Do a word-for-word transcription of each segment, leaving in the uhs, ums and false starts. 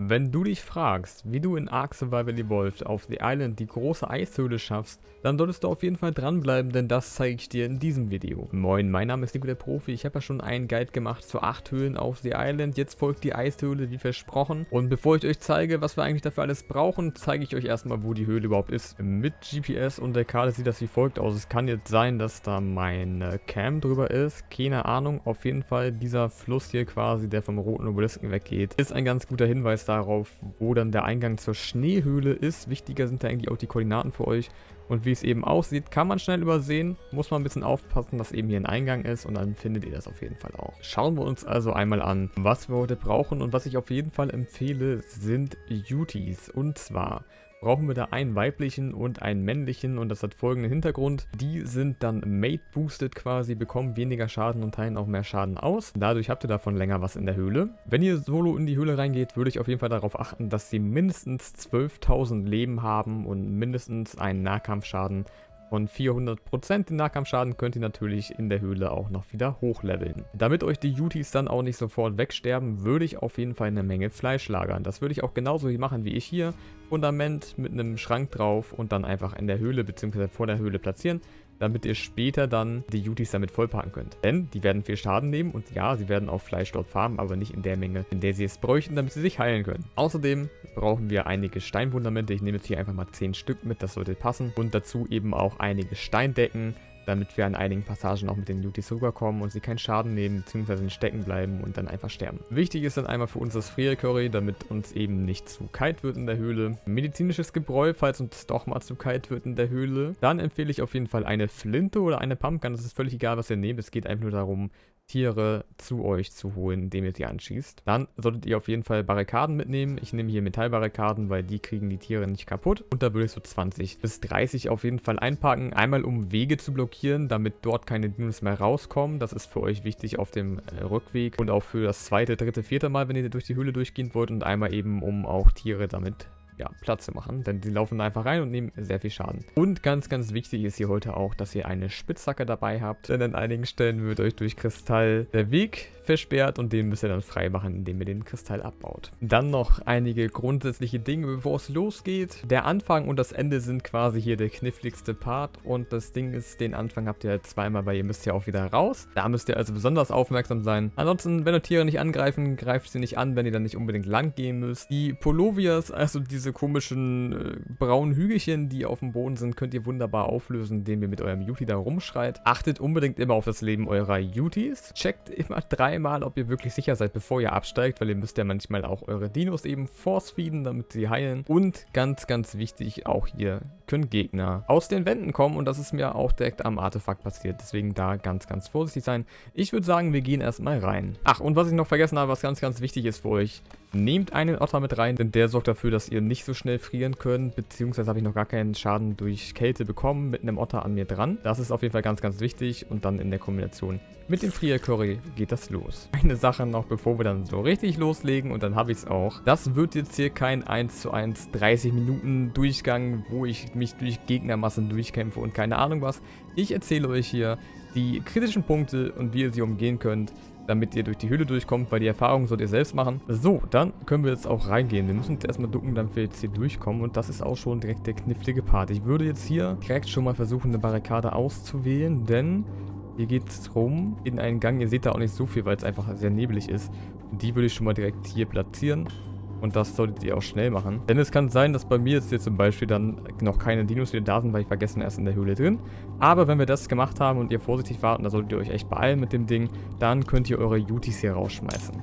Wenn du dich fragst, wie du in Ark Survival Evolved auf The Island die große Eishöhle schaffst, dann solltest du auf jeden Fall dranbleiben, denn das zeige ich dir in diesem Video. Moin, mein Name ist Nico der Profi, ich habe ja schon einen Guide gemacht zu acht Höhlen auf The Island, jetzt folgt die Eishöhle wie versprochen. Und bevor ich euch zeige, was wir eigentlich dafür alles brauchen, zeige ich euch erstmal, wo die Höhle überhaupt ist. Mit G P S und der Karte sieht das wie folgt aus. Es kann jetzt sein, dass da meine Cam drüber ist, keine Ahnung. Auf jeden Fall dieser Fluss hier quasi, der vom roten Obelisken weggeht, ist ein ganz guter Hinweis darauf, wo dann der Eingang zur Schneehöhle ist. Wichtiger sind da eigentlich auch die Koordinaten für euch. Und wie es eben aussieht, kann man schnell übersehen. Muss man ein bisschen aufpassen, dass eben hier ein Eingang ist und dann findet ihr das auf jeden Fall auch. Schauen wir uns also einmal an, was wir heute brauchen. Und was ich auf jeden Fall empfehle, sind Utis. Und zwar brauchen wir da einen weiblichen und einen männlichen und das hat folgenden Hintergrund. Die sind dann Mate-boosted quasi, bekommen weniger Schaden und teilen auch mehr Schaden aus. Dadurch habt ihr davon länger was in der Höhle. Wenn ihr solo in die Höhle reingeht, würde ich auf jeden Fall darauf achten, dass sie mindestens zwölftausend Leben haben und mindestens einen Nahkampfschaden von vierhundert Prozent. Den Nahkampfschaden könnt ihr natürlich in der Höhle auch noch wieder hochleveln. Damit euch die Utis dann auch nicht sofort wegsterben, würde ich auf jeden Fall eine Menge Fleisch lagern. Das würde ich auch genauso machen wie ich hier. Fundament mit einem Schrank drauf und dann einfach in der Höhle bzw. vor der Höhle platzieren, damit ihr später dann die Utis damit vollpacken könnt. Denn die werden viel Schaden nehmen und ja, sie werden auch Fleisch dort farmen, aber nicht in der Menge, in der sie es bräuchten, damit sie sich heilen können. Außerdem brauchen wir einige Steinfundamente. Ich nehme jetzt hier einfach mal zehn Stück mit, das sollte passen. Und dazu eben auch einige Steindecken, damit wir an einigen Passagen auch mit den Utis rüberkommen und sie keinen Schaden nehmen, beziehungsweise nicht stecken bleiben und dann einfach sterben. Wichtig ist dann einmal für uns das Friercurry, damit uns eben nicht zu kalt wird in der Höhle. Medizinisches Gebräu, falls uns doch mal zu kalt wird in der Höhle. Dann empfehle ich auf jeden Fall eine Flinte oder eine Pumpgun. Das ist völlig egal, was ihr nehmt. Es geht einfach nur darum, Tiere zu euch zu holen, indem ihr sie anschießt. Dann solltet ihr auf jeden Fall Barrikaden mitnehmen. Ich nehme hier Metallbarrikaden, weil die kriegen die Tiere nicht kaputt. Und da würde ich so zwanzig bis dreißig auf jeden Fall einpacken. Einmal um Wege zu blockieren, damit dort keine Dinos mehr rauskommen. Das ist für euch wichtig auf dem äh, Rückweg und auch für das zweite, dritte, vierte Mal, wenn ihr durch die Höhle durchgehen wollt. Und einmal eben, um auch Tiere damit ja, Platz zu machen, denn die laufen einfach rein und nehmen sehr viel Schaden. Und ganz, ganz wichtig ist hier heute auch, dass ihr eine Spitzhacke dabei habt, denn an einigen Stellen wird euch durch Kristall der Weg versperrt und den müsst ihr dann frei machen, indem ihr den Kristall abbaut. Dann noch einige grundsätzliche Dinge, bevor es losgeht. Der Anfang und das Ende sind quasi hier der kniffligste Part und das Ding ist, den Anfang habt ihr halt zweimal, weil ihr müsst ja auch wieder raus. Da müsst ihr also besonders aufmerksam sein. Ansonsten, wenn euch Tiere nicht angreifen, greift sie nicht an, wenn ihr dann nicht unbedingt lang gehen müsst. Die Polovias, also diese Diese komischen äh, braunen Hügelchen, die auf dem Boden sind, könnt ihr wunderbar auflösen, indem ihr mit eurem Uti da rumschreit. Achtet unbedingt immer auf das Leben eurer Utis. Checkt immer dreimal, ob ihr wirklich sicher seid, bevor ihr absteigt, weil ihr müsst ja manchmal auch eure Dinos eben force-feeden, damit sie heilen. Und ganz, ganz wichtig, auch hier können Gegner aus den Wänden kommen und das ist mir auch direkt am Artefakt passiert. Deswegen da ganz, ganz vorsichtig sein. Ich würde sagen, wir gehen erstmal rein. Ach, und was ich noch vergessen habe, was ganz, ganz wichtig ist für euch. Nehmt einen Otter mit rein, denn der sorgt dafür, dass ihr nicht so schnell frieren könnt, beziehungsweise habe ich noch gar keinen Schaden durch Kälte bekommen mit einem Otter an mir dran. Das ist auf jeden Fall ganz, ganz wichtig und dann in der Kombination mit dem Friercurry geht das los. Eine Sache noch, bevor wir dann so richtig loslegen und dann habe ich es auch. Das wird jetzt hier kein eins zu eins dreißig Minuten Durchgang, wo ich mich durch Gegnermassen durchkämpfe und keine Ahnung was. Ich erzähle euch hier die kritischen Punkte und wie ihr sie umgehen könnt, damit ihr durch die Höhle durchkommt, weil die Erfahrung sollt ihr selbst machen. So, dann können wir jetzt auch reingehen. Wir müssen jetzt erstmal ducken, damit wir jetzt hier durchkommen und das ist auch schon direkt der knifflige Part. Ich würde jetzt hier direkt schon mal versuchen, eine Barrikade auszuwählen, denn hier geht es rum in einen Gang. Ihr seht da auch nicht so viel, weil es einfach sehr nebelig ist. Und die würde ich schon mal direkt hier platzieren. Und das solltet ihr auch schnell machen. Denn es kann sein, dass bei mir jetzt hier zum Beispiel dann noch keine Dinos wieder da sind, weil ich vergessen erst in der Höhle drin. Aber wenn wir das gemacht haben und ihr vorsichtig warten, da solltet ihr euch echt beeilen mit dem Ding, dann könnt ihr eure Utis hier rausschmeißen.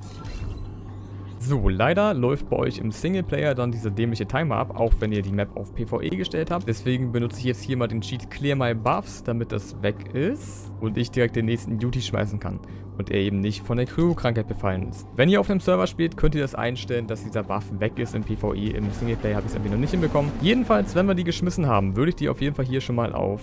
So, leider läuft bei euch im Singleplayer dann dieser dämliche Timer ab, auch wenn ihr die Map auf PvE gestellt habt. Deswegen benutze ich jetzt hier mal den Cheat Clear My Buffs, damit das weg ist und ich direkt den nächsten Uti schmeißen kann und er eben nicht von der Kryo-Krankheit befallen ist. Wenn ihr auf dem Server spielt, könnt ihr das einstellen, dass dieser Buff weg ist im PvE. Im Singleplayer habe ich es irgendwie noch nicht hinbekommen. Jedenfalls, wenn wir die geschmissen haben, würde ich die auf jeden Fall hier schon mal auf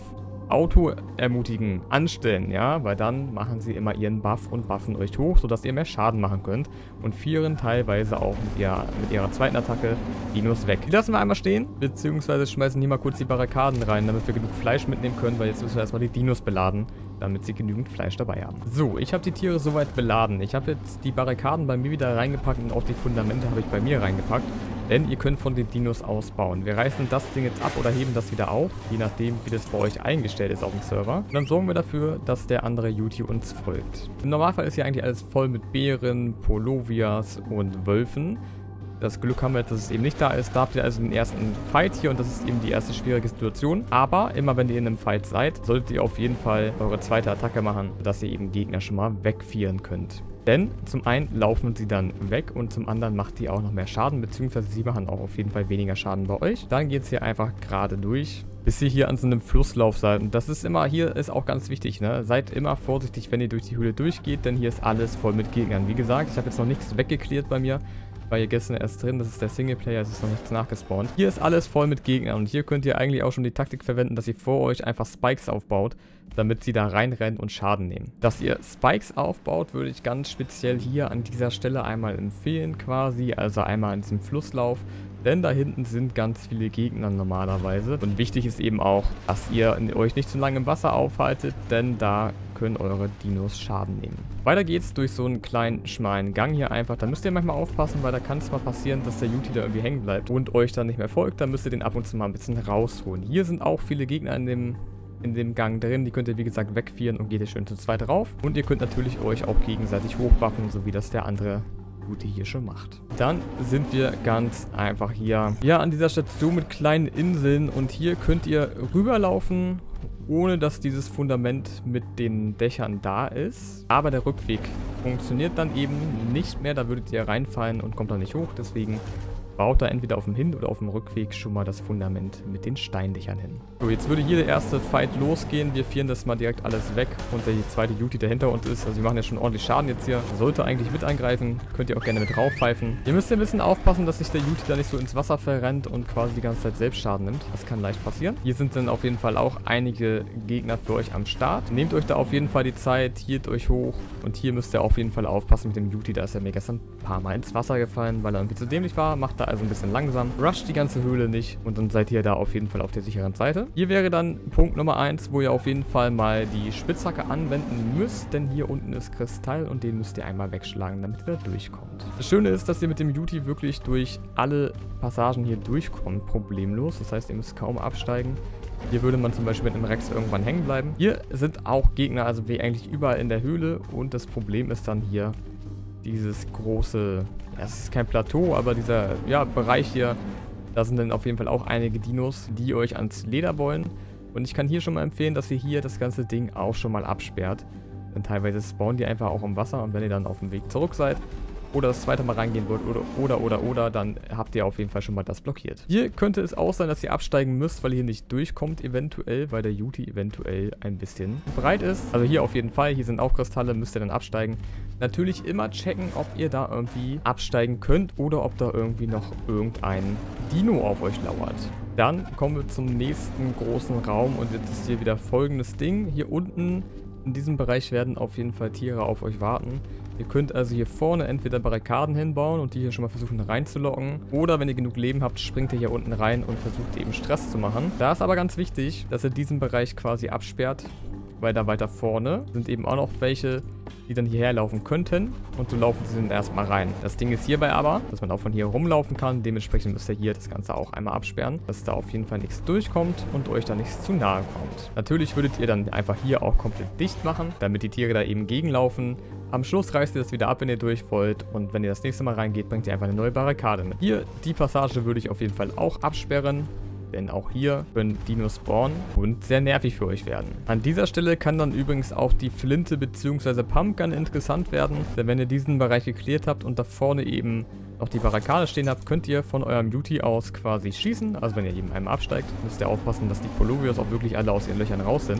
Auto-Ermutigen anstellen, ja, weil dann machen sie immer ihren Buff und buffen euch hoch, sodass ihr mehr Schaden machen könnt und vieren teilweise auch mit, ihr, mit ihrer zweiten Attacke Dinos weg. Die lassen wir einmal stehen, beziehungsweise schmeißen hier mal kurz die Barrikaden rein, damit wir genug Fleisch mitnehmen können, weil jetzt müssen wir erstmal die Dinos beladen, damit sie genügend Fleisch dabei haben. So, ich habe die Tiere soweit beladen. Ich habe jetzt die Barrikaden bei mir wieder reingepackt und auch die Fundamente habe ich bei mir reingepackt. Denn ihr könnt von den Dinos ausbauen. Wir reißen das Ding jetzt ab oder heben das wieder auf, je nachdem, wie das bei euch eingestellt ist auf dem Server. Und dann sorgen wir dafür, dass der andere Yuti uns folgt. Im Normalfall ist hier eigentlich alles voll mit Bären, Polovias und Wölfen. Das Glück haben wir jetzt, dass es eben nicht da ist. Da habt ihr also den ersten Fight hier und das ist eben die erste schwierige Situation. Aber immer wenn ihr in einem Fight seid, solltet ihr auf jeden Fall eure zweite Attacke machen, sodass ihr eben Gegner schon mal wegvieren könnt. Denn zum einen laufen sie dann weg und zum anderen macht die auch noch mehr Schaden, beziehungsweise sie machen auch auf jeden Fall weniger Schaden bei euch. Dann geht es hier einfach gerade durch, bis ihr hier an so einem Flusslauf seid. Und das ist immer, hier ist auch ganz wichtig, ne? Seid immer vorsichtig, wenn ihr durch die Höhle durchgeht, denn hier ist alles voll mit Gegnern. Wie gesagt, ich habe jetzt noch nichts weggeklärt bei mir. War hier gestern erst drin, das ist der Singleplayer, es ist noch nichts nachgespawnt. Hier ist alles voll mit Gegnern und hier könnt ihr eigentlich auch schon die Taktik verwenden, dass ihr vor euch einfach Spikes aufbaut, damit sie da reinrennen und Schaden nehmen. Dass ihr Spikes aufbaut, würde ich ganz speziell hier an dieser Stelle einmal empfehlen quasi, also einmal in diesem Flusslauf. Denn da hinten sind ganz viele Gegner normalerweise. Und wichtig ist eben auch, dass ihr euch nicht zu lange im Wasser aufhaltet, denn da können eure Dinos Schaden nehmen. Weiter geht's durch so einen kleinen, schmalen Gang hier einfach. Da müsst ihr manchmal aufpassen, weil da kann es mal passieren, dass der Yuti da irgendwie hängen bleibt und euch dann nicht mehr folgt. Dann müsst ihr den ab und zu mal ein bisschen rausholen. Hier sind auch viele Gegner in dem... in dem Gang drin. Die könnt ihr wie gesagt wegvieren und geht ihr schön zu zweit rauf. Und ihr könnt natürlich euch auch gegenseitig hochbuffen, so wie das der andere Yuti hier schon macht. Dann sind wir ganz einfach hier ja an dieser Station mit kleinen Inseln und hier könnt ihr rüberlaufen, ohne dass dieses Fundament mit den Dächern da ist. Aber der Rückweg funktioniert dann eben nicht mehr. Da würdet ihr reinfallen und kommt dann nicht hoch. Deswegen baut da entweder auf dem Hin- oder auf dem Rückweg schon mal das Fundament mit den Steindächern hin. So, jetzt würde hier der erste Fight losgehen. Wir vieren das mal direkt alles weg und der zweite Yuti, der hinter uns ist. Also wir machen ja schon ordentlich Schaden jetzt hier. Sollte eigentlich mit eingreifen. Könnt ihr auch gerne mit raufpfeifen. Ihr müsst ja ein bisschen aufpassen, dass sich der Yuti da nicht so ins Wasser verrennt und quasi die ganze Zeit selbst Schaden nimmt. Das kann leicht passieren. Hier sind dann auf jeden Fall auch einige Gegner für euch am Start. Nehmt euch da auf jeden Fall die Zeit, hielt euch hoch und hier müsst ihr auf jeden Fall aufpassen mit dem Yuti. Da ist er mir gestern ein paar Mal ins Wasser gefallen, weil er irgendwie zu dämlich war. Macht da also ein bisschen langsam. Rusht die ganze Höhle nicht und dann seid ihr da auf jeden Fall auf der sicheren Seite. Hier wäre dann Punkt Nummer eins, wo ihr auf jeden Fall mal die Spitzhacke anwenden müsst, denn hier unten ist Kristall und den müsst ihr einmal wegschlagen, damit ihr da durchkommt. Das Schöne ist, dass ihr mit dem Yuti wirklich durch alle Passagen hier durchkommt, problemlos. Das heißt, ihr müsst kaum absteigen. Hier würde man zum Beispiel mit einem Rex irgendwann hängen bleiben. Hier sind auch Gegner, also wie eigentlich überall in der Höhle und das Problem ist dann hier dieses große, ja, es ist kein Plateau, aber dieser ja, Bereich hier, da sind dann auf jeden Fall auch einige Dinos, die euch ans Leder wollen. Und ich kann hier schon mal empfehlen, dass ihr hier das ganze Ding auch schon mal absperrt. Denn teilweise spawnen die einfach auch im Wasser und wenn ihr dann auf dem Weg zurück seid oder das zweite Mal reingehen wollt oder, oder, oder, oder, dann habt ihr auf jeden Fall schon mal das blockiert. Hier könnte es auch sein, dass ihr absteigen müsst, weil ihr hier nicht durchkommt eventuell, weil der Yuti eventuell ein bisschen breit ist. Also hier auf jeden Fall, hier sind auch Kristalle, müsst ihr dann absteigen. Natürlich immer checken, ob ihr da irgendwie absteigen könnt oder ob da irgendwie noch irgendein Dino auf euch lauert. Dann kommen wir zum nächsten großen Raum und jetzt ist hier wieder folgendes Ding. Hier unten in diesem Bereich werden auf jeden Fall Tiere auf euch warten. Ihr könnt also hier vorne entweder Barrikaden hinbauen und die hier schon mal versuchen reinzulocken. Oder wenn ihr genug Leben habt, springt ihr hier unten rein und versucht eben Stress zu machen. Da ist aber ganz wichtig, dass ihr diesen Bereich quasi absperrt, weil da weiter vorne sind eben auch noch welche, die dann hierher laufen könnten und so laufen sie dann erstmal rein. Das Ding ist hierbei aber, dass man auch von hier rumlaufen kann. Dementsprechend müsst ihr hier das Ganze auch einmal absperren, dass da auf jeden Fall nichts durchkommt und euch da nichts zu nahe kommt. Natürlich würdet ihr dann einfach hier auch komplett dicht machen, damit die Tiere da eben gegenlaufen. Am Schluss reißt ihr das wieder ab, wenn ihr durch wollt und wenn ihr das nächste Mal reingeht, bringt ihr einfach eine neue Barrikade mit. Hier, die Passage würde ich auf jeden Fall auch absperren. Denn auch hier können Dinos spawnen und sehr nervig für euch werden. An dieser Stelle kann dann übrigens auch die Flinte bzw. Pumpgun interessant werden. Denn wenn ihr diesen Bereich geklärt habt und da vorne eben noch die Barrikade stehen habt, könnt ihr von eurem Yuti aus quasi schießen. Also wenn ihr eben einmal absteigt, müsst ihr aufpassen, dass die Polovios auch wirklich alle aus ihren Löchern raus sind.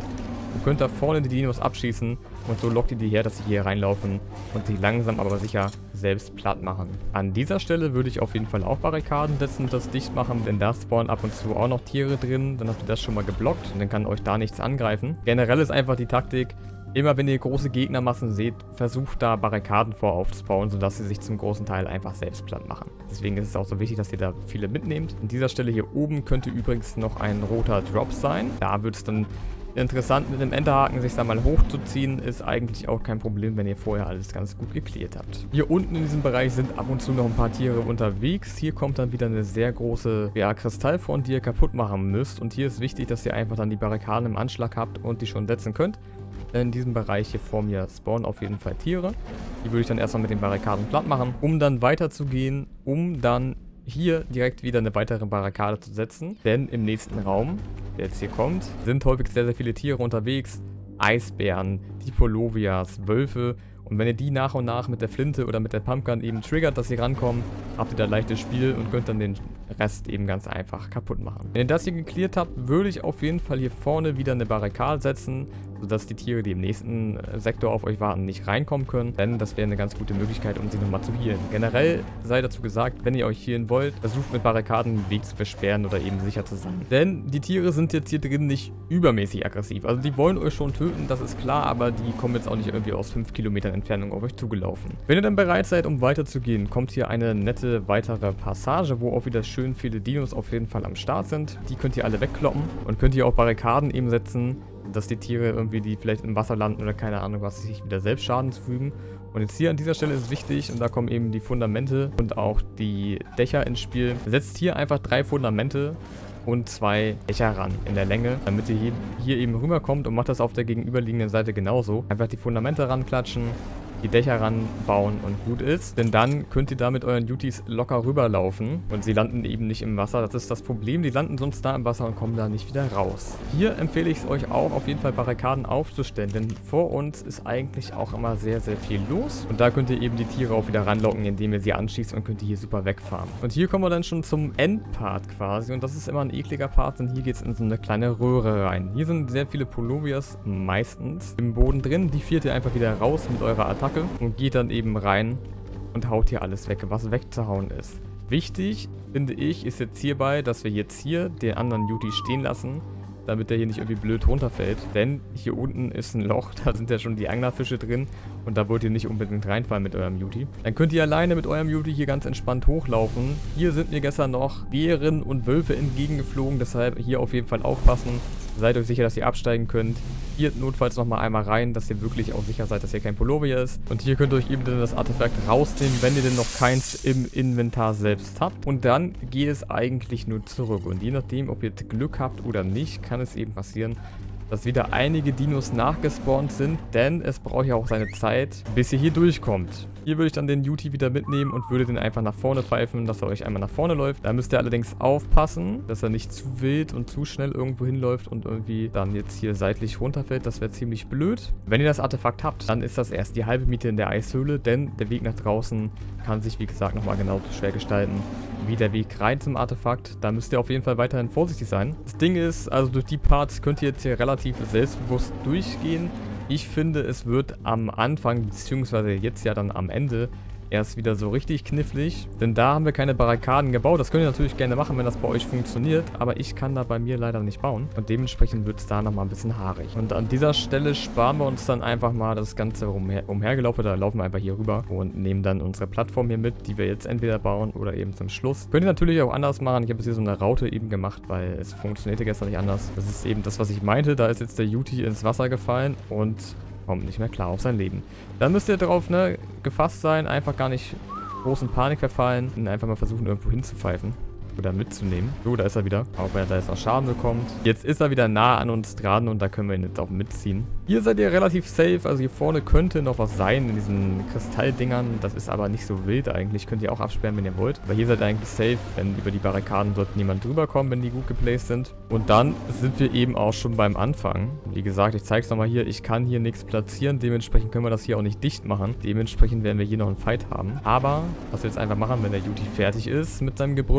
und könnt da vorne die Dinos abschießen und so lockt ihr die her, dass sie hier reinlaufen und sich langsam aber sicher selbst platt machen. An dieser Stelle würde ich auf jeden Fall auch Barrikaden setzen und das dicht machen, denn da spawnen ab und zu auch noch Tiere drin, dann habt ihr das schon mal geblockt und dann kann euch da nichts angreifen. Generell ist einfach die Taktik, immer wenn ihr große Gegnermassen seht, versucht da Barrikaden vor aufzubauen, sodass sie sich zum großen Teil einfach selbst platt machen. Deswegen ist es auch so wichtig, dass ihr da viele mitnehmt. An dieser Stelle hier oben könnte übrigens noch ein roter Drop sein. Da wird es dann interessant, mit dem Enterhaken sich da mal hochzuziehen, ist eigentlich auch kein Problem, wenn ihr vorher alles ganz gut geklärt habt. Hier unten in diesem Bereich sind ab und zu noch ein paar Tiere unterwegs. Hier kommt dann wieder eine sehr große ja, Kristallfront, die ihr kaputt machen müsst. Und hier ist wichtig, dass ihr einfach dann die Barrikaden im Anschlag habt und die schon setzen könnt. In diesem Bereich hier vor mir spawnen auf jeden Fall Tiere. Die würde ich dann erstmal mit den Barrikaden platt machen, um dann weiterzugehen, um dann hier direkt wieder eine weitere Barrikade zu setzen. Denn im nächsten Raum, der jetzt hier kommt, sind häufig sehr, sehr viele Tiere unterwegs. Eisbären, Dipolovias, Wölfe. Und wenn ihr die nach und nach mit der Flinte oder mit der Pumpgun eben triggert, dass sie rankommen, habt ihr da leichtes Spiel und könnt dann den Rest eben ganz einfach kaputt machen. Wenn ihr das hier geklärt habt, würde ich auf jeden Fall hier vorne wieder eine Barrikade setzen, sodass die Tiere, die im nächsten Sektor auf euch warten, nicht reinkommen können. Denn das wäre eine ganz gute Möglichkeit, um sie nochmal zu healen. Generell sei dazu gesagt, wenn ihr euch healen wollt, versucht mit Barrikaden den Weg zu versperren oder eben sicher zu sein. Denn die Tiere sind jetzt hier drin nicht übermäßig aggressiv. Also die wollen euch schon töten, das ist klar, aber die kommen jetzt auch nicht irgendwie aus fünf Kilometern Entfernung auf euch zugelaufen. Wenn ihr dann bereit seid, um weiterzugehen, kommt hier eine nette weitere Passage, wo auch wieder schön viele Dinos auf jeden Fall am Start sind. Die könnt ihr alle wegkloppen und könnt ihr auch Barrikaden eben setzen, dass die Tiere irgendwie, die vielleicht im Wasser landen oder keine Ahnung was, sich wieder selbst Schaden zufügen. Und jetzt hier an dieser Stelle ist wichtig, und da kommen eben die Fundamente und auch die Dächer ins Spiel. Setzt hier einfach drei Fundamente und zwei Dächer ran in der Länge, damit ihr hier, hier eben rüberkommt, und macht das auf der gegenüberliegenden Seite genauso. Einfach die Fundamente ranklatschen, die Dächer ranbauen und gut ist. Denn dann könnt ihr da mit euren Duties locker rüberlaufen und sie landen eben nicht im Wasser. Das ist das Problem. Die landen sonst da im Wasser und kommen da nicht wieder raus. Hier empfehle ich es euch auch, auf jeden Fall Barrikaden aufzustellen, denn vor uns ist eigentlich auch immer sehr, sehr viel los. Und da könnt ihr eben die Tiere auch wieder ranlocken, indem ihr sie anschießt, und könnt ihr hier super wegfahren. Und hier kommen wir dann schon zum Endpart quasi, und das ist immer ein ekliger Part, denn hier geht es in so eine kleine Röhre rein. Hier sind sehr viele Polovias meistens im Boden drin. Die führt ihr einfach wieder raus mit eurer Attacke und geht dann eben rein und haut hier alles weg, was wegzuhauen ist. Wichtig, finde ich, ist jetzt hierbei, dass wir jetzt hier den anderen Duty stehen lassen, damit der hier nicht irgendwie blöd runterfällt. Denn hier unten ist ein Loch, da sind ja schon die Anglerfische drin und da wollt ihr nicht unbedingt reinfallen mit eurem Duty. Dann könnt ihr alleine mit eurem Duty hier ganz entspannt hochlaufen. Hier sind mir gestern noch Bären und Wölfe entgegengeflogen, deshalb hier auf jeden Fall aufpassen. Seid euch sicher, dass ihr absteigen könnt. Hier notfalls nochmal einmal rein, dass ihr wirklich auch sicher seid, dass hier kein Polovia ist. Und hier könnt ihr euch eben dann das Artefakt rausnehmen, wenn ihr denn noch keins im Inventar selbst habt. Und dann geht es eigentlich nur zurück. Und je nachdem, ob ihr Glück habt oder nicht, kann es eben passieren, dass wieder einige Dinos nachgespawnt sind, denn es braucht ja auch seine Zeit, bis ihr hier durchkommt. Hier würde ich dann den Duty wieder mitnehmen und würde den einfach nach vorne pfeifen, dass er euch einmal nach vorne läuft. Da müsst ihr allerdings aufpassen, dass er nicht zu wild und zu schnell irgendwo hinläuft und irgendwie dann jetzt hier seitlich runterfällt. Das wäre ziemlich blöd. Wenn ihr das Artefakt habt, dann ist das erst die halbe Miete in der Eishöhle, denn der Weg nach draußen kann sich, wie gesagt, nochmal genauso schwer gestalten wie der Weg rein zum Artefakt. Da müsst ihr auf jeden Fall weiterhin vorsichtig sein. Das Ding ist, also durch die Parts könnt ihr jetzt hier relativ selbstbewusst durchgehen. Ich finde, es wird am Anfang, beziehungsweise jetzt ja dann am Ende, erst wieder so richtig knifflig. Denn da haben wir keine Barrikaden gebaut. Das könnt ihr natürlich gerne machen, wenn das bei euch funktioniert. Aber ich kann da bei mir leider nicht bauen. Und dementsprechend wird es da nochmal ein bisschen haarig. Und an dieser Stelle sparen wir uns dann einfach mal das Ganze umher umhergelaufen. Da laufen wir einfach hier rüber und nehmen dann unsere Plattform hier mit, die wir jetzt entweder bauen oder eben zum Schluss. Könnt ihr natürlich auch anders machen. Ich habe jetzt hier so eine Raute eben gemacht, weil es funktionierte gestern nicht anders. Das ist eben das, was ich meinte. Da ist jetzt der Duty ins Wasser gefallen und kommt nicht mehr klar auf sein Leben. Dann müsst ihr darauf, ne, gefasst sein, einfach gar nicht groß in Panik verfallen und einfach mal versuchen, irgendwo hinzupfeifen oder mitzunehmen. So, da ist er wieder, auch wenn er da jetzt noch Schaden bekommt. Jetzt ist er wieder nah an uns dran und da können wir ihn jetzt auch mitziehen. Hier seid ihr relativ safe, also hier vorne könnte noch was sein in diesen Kristalldingern. Das ist aber nicht so wild eigentlich, könnt ihr auch absperren, wenn ihr wollt. Aber hier seid ihr eigentlich safe, denn über die Barrikaden sollte niemand drüber kommen, wenn die gut geplaced sind. Und dann sind wir eben auch schon beim Anfang. Wie gesagt, ich zeige es nochmal hier, ich kann hier nichts platzieren, dementsprechend können wir das hier auch nicht dicht machen. Dementsprechend werden wir hier noch einen Fight haben. Aber, was wir jetzt einfach machen, wenn der Duty fertig ist mit seinem Gebrülle, wir laufen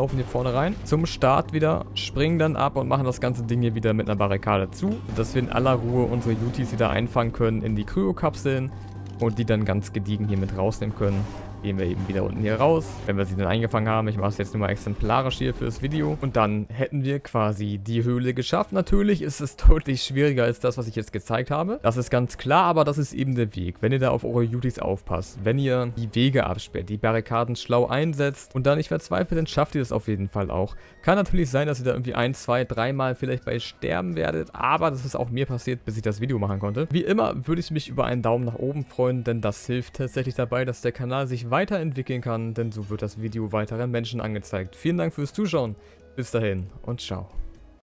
laufen hier vorne rein, zum Start wieder, springen dann ab und machen das ganze Ding hier wieder mit einer Barrikade zu, dass wir in aller Ruhe unsere Jutis wieder einfangen können in die Kryokapseln und die dann ganz gediegen hier mit rausnehmen können. Gehen wir eben wieder unten hier raus, wenn wir sie dann eingefangen haben. Ich mache es jetzt nur mal exemplarisch hier fürs Video. Und dann hätten wir quasi die Höhle geschafft. Natürlich ist es deutlich schwieriger als das, was ich jetzt gezeigt habe. Das ist ganz klar, aber das ist eben der Weg. Wenn ihr da auf eure Jutis aufpasst, wenn ihr die Wege absperrt, die Barrikaden schlau einsetzt und da nicht verzweifelt, dann schafft ihr das auf jeden Fall auch. Kann natürlich sein, dass ihr da irgendwie ein, zwei, dreimal vielleicht bei sterben werdet, aber das ist auch mir passiert, bis ich das Video machen konnte. Wie immer würde ich mich über einen Daumen nach oben freuen, denn das hilft tatsächlich dabei, dass der Kanal sich weiterentwickeln kann, denn so wird das Video weiteren Menschen angezeigt. Vielen Dank fürs Zuschauen, bis dahin und ciao.